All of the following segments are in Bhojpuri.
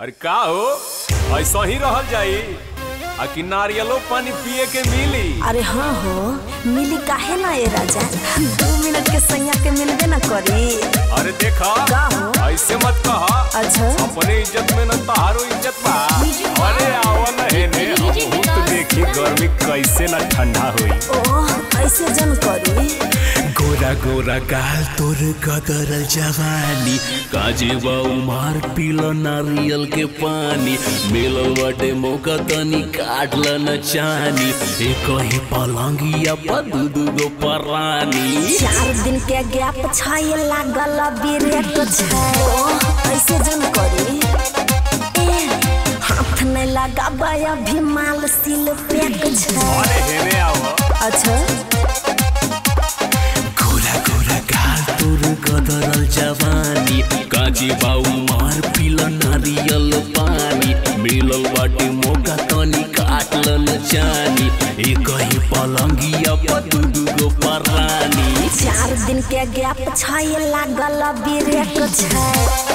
अरे का हो ऐसा ही रहल जाई आ कि नारियलो पानी पिए के मिली। अरे हाँ हो मिली काहे ना ये राजा 2 मिनट के सैया के मिलबे ना करी। अरे देखा का हो ऐसे मत कहा। अच्छा अपने इज्जत में न तहारो इज्जत बा। अरे आओ न हेने बहुत देखी गर्मी कैसे न ठंडा हुई। ओह ऐसे जन करी। गोरा गोरा गाल तोर गदरल जवानी काजे बा उमार पीला नारियल के पानी मिलल बाटे मौका तनी काटल न चानी एक ही पलंगिया पर दू गो परानी 4 दिन के गैप छाए लागल बिरेक छै। ओह ऐसे जन करी। हाथ नहीं लगाबा अभी माल सिल पैक छै। अरे हेने आओ। अच्छा तोर गदरल जवानी काजे बा उमार पीला नारियल पानी मिलल बाटे मौका तनी काटल न जानी एक ही पलंगिया पर दू गो परानी 4 दिन के गैप छाए लागल बिरेक छै।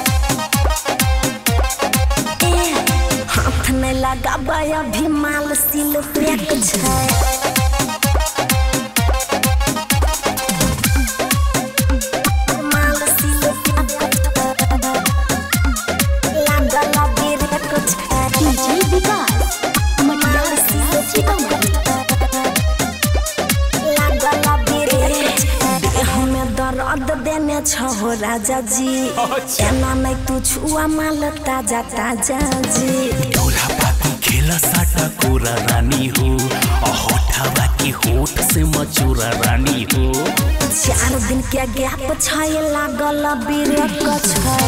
हाथ नहीं लगाबा अभी माल सिल पैक छै। दर्द देने छहो राजा जी एना नहीं तू छुआ माल ताजा ताजा जी। ढोला पाती खेला साटा कोरा रानी हो होठवा की होठ से मचूरा रानी हो 4 दिन के गैप छाए लागल बिरेक छै।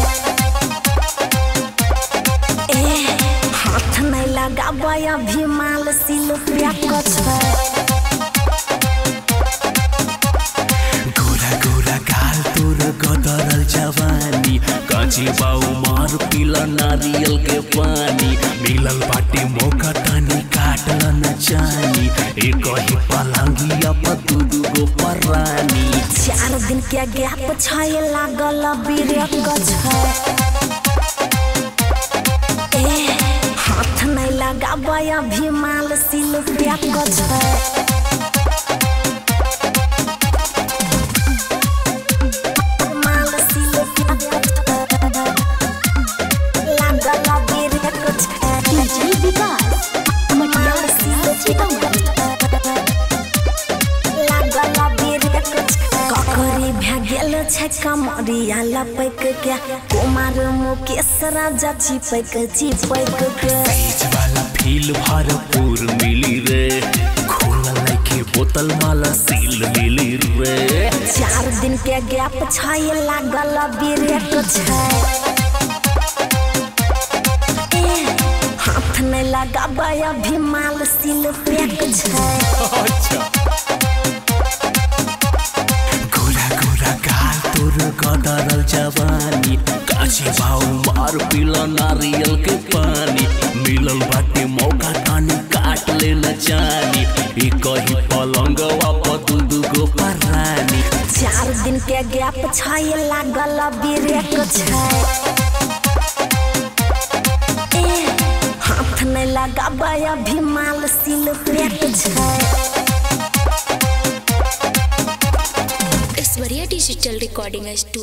हाथ नहीं लगाबा अभी माल सिल पैक छै। तोर गदरल जवानी काजे बा उमार पीला नारियल के पानी मिलल बाटे मौका तनी काटल न जानी एक ही पलंगिया पर दू गो परानी 4 दिन के गैप छाए लागल बिरेक छै। हाथ नहीं लगाबा अभी माल सिल पैक छै। कमरिया लपक के कुमार मुकेश राजा चिपक के वाला फील भरपूर मिली रे खोलल के बोतल माला सील मिली रे 4 दिन के गैप छाए लागल बिरेक छै। हाथ नहीं लगाबा अभी माल सिल पैक छै। तोर गदरल जवानी काजे बा उमार पीला नारियल के पानी मिलल बाटे मौका तनी काट ले न जानी एक ही पलंगवा पर दू गो परानी 4 दिन के गैप छाए लागल बिरेक छै। हाथ नहीं लगाबा अभी माल सिल पैक छै। Aishwarya digital recording studio.